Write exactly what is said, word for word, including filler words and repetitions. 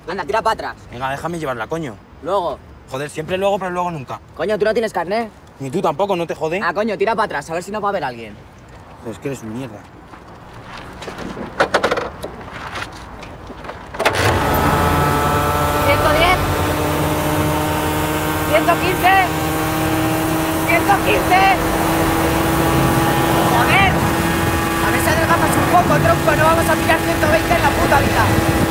Anda, tira para atrás. Venga, déjame llevarla, coño. Luego. Joder, siempre luego, pero luego nunca. Coño, ¿tú no tienes carnet? Ni tú tampoco, no te jode. Ah, coño, tira para atrás, a ver si nos va a ver alguien. Es que eres un mierda. ciento diez. ciento quince. ciento quince. Joder. A ver si adelgazas un poco, tronco. No vamos a pillar ciento veinte en la puta vida.